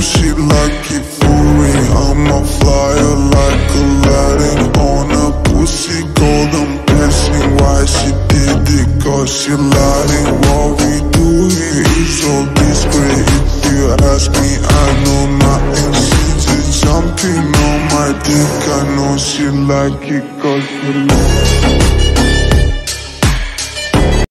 she like it for real. I'm a flyer like Aladdin on a pussy golden blessing. Why she did it? Cause she lying. What we do here is so discreet. If you ask me, I know nothing. She just jumping on my dick. I know she like it cause she like it.